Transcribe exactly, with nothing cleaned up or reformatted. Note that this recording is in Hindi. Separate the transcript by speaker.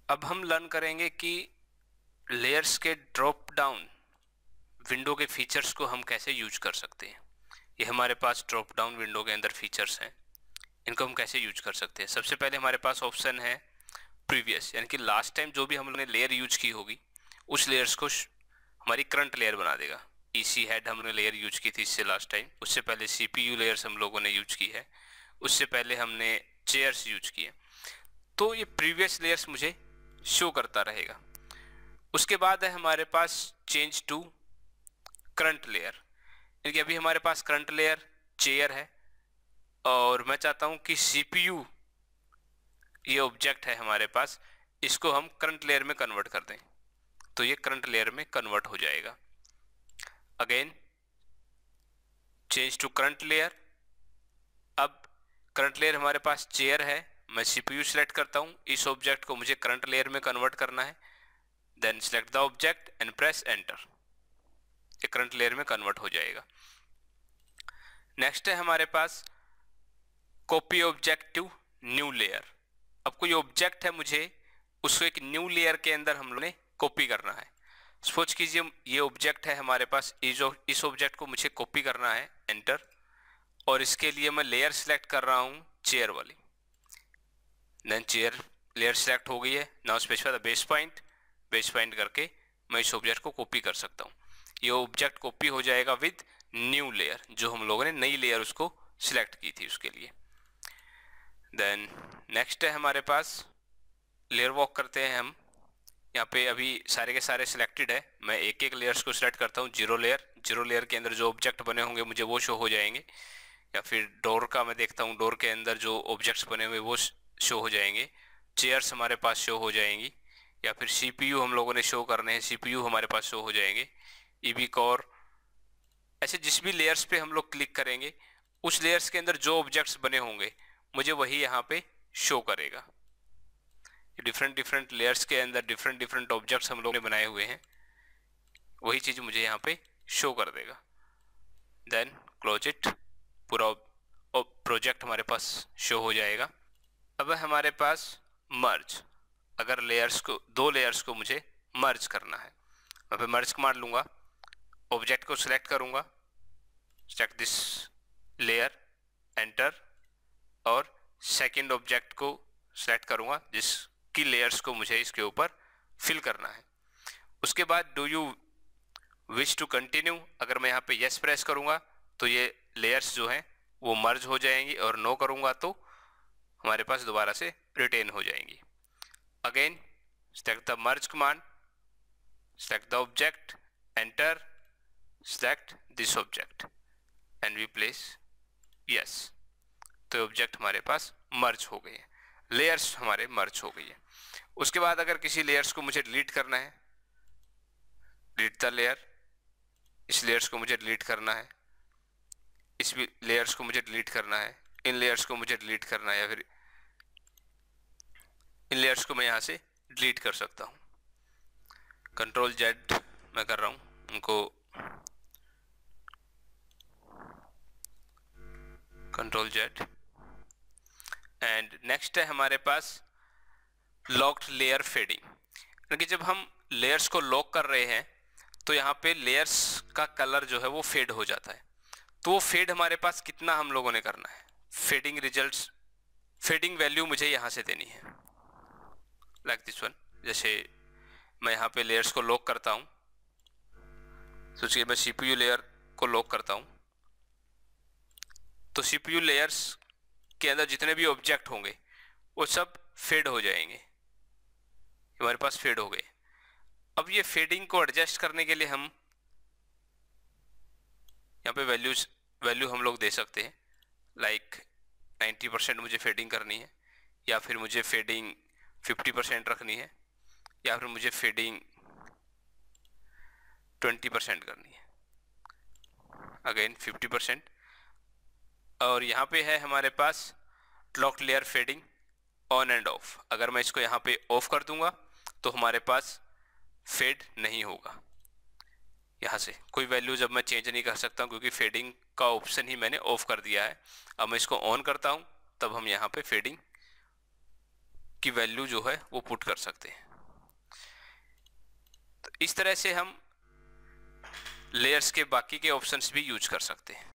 Speaker 1: अब हम लर्न करेंगे कि लेयर्स के ड्रॉप डाउन विंडो के फीचर्स को हम कैसे यूज कर सकते हैं। ये हमारे पास ड्रॉप डाउन विंडो के अंदर फीचर्स हैं, इनको हम कैसे यूज कर सकते हैं। सबसे पहले हमारे पास ऑप्शन है प्रीवियस, यानी कि लास्ट टाइम जो भी हम लोगों ने लेयर यूज की होगी उस लेयर्स को हमारी करंट लेयर बना देगा। ईसी हेड हमने लेयर यूज की थी इससे लास्ट टाइम, उससे पहले सीपीयू लेयर्स हम लोगों ने यूज की है, उससे पहले हमने चेयर्स यूज किए। तो ये प्रीवियस लेयर्स मुझे शो करता रहेगा। उसके बाद है हमारे पास चेंज टू करंट लेयर, यानी कि अभी हमारे पास करंट लेयर चेयर है और मैं चाहता हूं कि सीपीयू ये ऑब्जेक्ट है हमारे पास, इसको हम करंट लेयर में कन्वर्ट कर दें, तो ये करंट लेयर में कन्वर्ट हो जाएगा। Again change to current layer. अब करंट लेयर हमारे पास चेयर है, मैं सीपीयू सिलेक्ट करता हूं, इस ऑब्जेक्ट को मुझे करंट लेयर में कन्वर्ट करना है। Then select the object and press enter, ये करंट लेयर में कन्वर्ट हो जाएगा। नेक्स्ट है हमारे पास copy object to new layer. अब कोई ऑब्जेक्ट है, मुझे उसको एक न्यू लेयर के अंदर हम लोगों ने कॉपी करना है। सपोज कीजिए ये ऑब्जेक्ट है हमारे पास, इस ऑब्जेक्ट को मुझे कॉपी करना है, एंटर, और इसके लिए मैं लेयर सिलेक्ट कर रहा हूं चेयर वाली। देन चेयर लेयर सिलेक्ट हो गई है। Now specify the base point, base point करके मैं इस ऑब्जेक्ट को कॉपी कर सकता हूँ। ये ऑब्जेक्ट कॉपी हो जाएगा विद न्यू लेयर, जो हम लोगों ने नई लेयर उसको सिलेक्ट की थी उसके लिए। देन नेक्स्ट है हमारे पास लेयर वॉक करते हैं हम। यहाँ पे अभी सारे के सारे सिलेक्टेड है, मैं एक एक लेयर्स को सिलेक्ट करता हूँ। जीरो लेयर, जीरो लेयर के अंदर जो ऑब्जेक्ट बने होंगे मुझे वो शो हो जाएंगे। या फिर डोर का मैं देखता हूँ, डोर के अंदर जो ऑब्जेक्ट्स बने हुए वो शो हो जाएंगे। चेयर्स हमारे पास शो हो जाएंगी। या फिर सीपीयू हम लोगों ने शो करने हैं, सीपीयू हमारे पास शो हो जाएंगे। ईबी कोर, ऐसे जिस भी लेयर्स पे हम लोग क्लिक करेंगे उस लेयर्स के अंदर जो ऑब्जेक्ट्स बने होंगे मुझे वही यहाँ पे शो करेगा। डिफरेंट डिफरेंट लेयर्स के अंदर डिफरेंट डिफरेंट ऑब्जेक्ट्स हम लोग ने बनाए हुए हैं, वही चीज मुझे यहाँ पे शो कर देगा। देन क्लोज इट, पूरा प्रोजेक्ट हमारे पास शो हो जाएगा। अब हमारे पास मर्ज, अगर लेयर्स को, दो लेयर्स को मुझे मर्ज करना है, मैं पे मर्ज कमांड लूंगा, ऑब्जेक्ट को सिलेक्ट करूंगा, सिलेक्ट दिस लेयर, एंटर, और सेकंड ऑब्जेक्ट को सिलेक्ट करूंगा जिसकी लेयर्स को मुझे इसके ऊपर फिल करना है। उसके बाद do you wish to continue, अगर मैं यहाँ पे यस प्रेस करूंगा तो ये लेयर्स जो हैं वो मर्ज हो जाएंगी, और नो करूंगा तो हमारे पास दोबारा से रिटेन हो जाएंगी। Again select the merge command, select the object, enter, select this object and we place yes, तो ऑब्जेक्ट हमारे पास मर्ज हो गए हैं, लेयर्स हमारे मर्ज हो गई है। उसके बाद अगर किसी लेयर्स को मुझे डिलीट करना है, डिलीट द लेयर, इस लेयर्स को मुझे डिलीट करना है, इस लेयर्स को मुझे डिलीट करना है, इन लेयर्स को मुझे डिलीट करना है, या फिर इन लेयर्स को मैं यहाँ से डिलीट कर सकता हूँ। कंट्रोल जेड मैं कर रहा हूँ, उनको कंट्रोल जेड। एंड नेक्स्ट है हमारे पास लॉक्ड लेयर फेडिंग, क्योंकि जब हम लेयर्स को लॉक कर रहे हैं तो यहाँ पे लेयर्स का कलर जो है वो फेड हो जाता है। तो वो फेड हमारे पास कितना हम लोगों ने करना है, फेडिंग रिजल्ट्स, फेडिंग वैल्यू मुझे यहाँ से देनी है, लाइक दिस वन। जैसे मैं यहाँ पे लेयर्स को लॉक करता हूँ, सोचिए मैं सीपीयू लेयर को लॉक करता हूँ, तो सीपीयू लेयर्स के अंदर जितने भी ऑब्जेक्ट होंगे वो सब फेड हो जाएंगे, हमारे पास फेड हो गए। अब ये फेडिंग को एडजस्ट करने के लिए हम यहाँ पे वैल्यूज वैल्यू हम लोग दे सकते हैं, लाइक नाइन्टी परसेंट मुझे फेडिंग करनी है, या फिर मुझे फेडिंग फिफ्टी परसेंट रखनी है, या फिर मुझे फेडिंग ट्वेंटी परसेंट करनी है, अगेन फिफ्टी परसेंट। और यहाँ पे है हमारे पास locked layer fading on and off, अगर मैं इसको यहाँ पे ऑफ कर दूंगा तो हमारे पास फेड नहीं होगा। यहाँ से कोई वैल्यू जब मैं चेंज नहीं कर सकता हूँ, क्योंकि फेडिंग का ऑप्शन ही मैंने ऑफ कर दिया है। अब मैं इसको ऑन करता हूँ तब हम यहाँ पे फेडिंग की वैल्यू जो है वो पुट कर सकते हैं। तो इस तरह से हम लेयर्स के बाकी के ऑप्शंस भी यूज कर सकते हैं।